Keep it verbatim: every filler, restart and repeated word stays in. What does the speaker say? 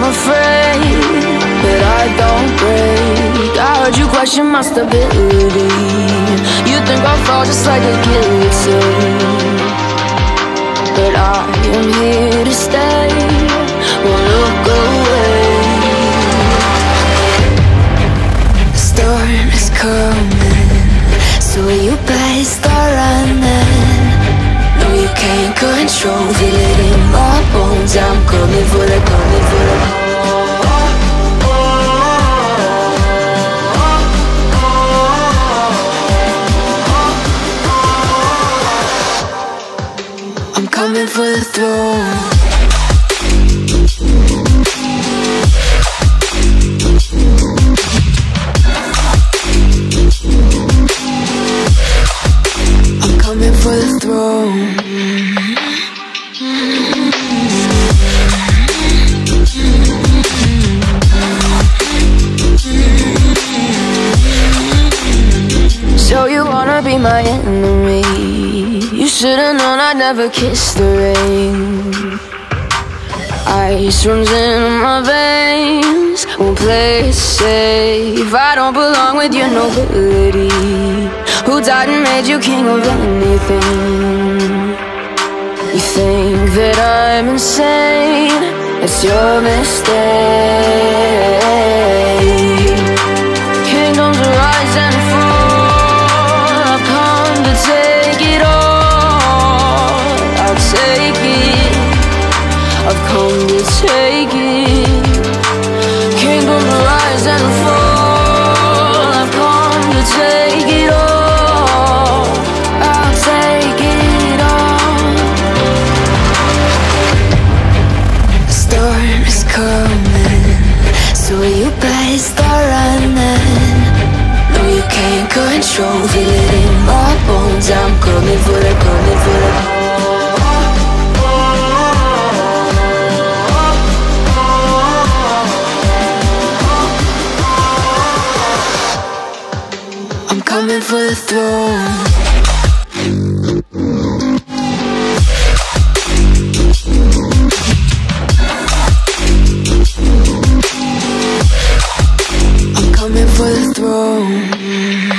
afraid, but I don't break. I heard you question my stability. You think I'll fall just like a guillotine, but I am here to stay, won't look away. The storm is coming, so you better start running. No, you can't control, feel it in my bones. I'm coming for the, coming for the. I'm coming for the throne. I'm coming for the throne. So you wanna be my enemy? You should've known I'd never kiss the rain. Ice runs in my veins, won't play it safe. I don't belong with your nobility. Who died and made you king of anything? You think that I'm insane? It's your mistake. Kingdoms rise and fall, I've come to take it all. I'll take it, I've come to take it. Kingdoms rise and fall, I've come to take it all. I'll take it all. The storm is coming, so you better start running. No, you can't control, feel it in my bones. I'm coming for the, coming for the. I'm coming for the throne. I'm coming for the throne.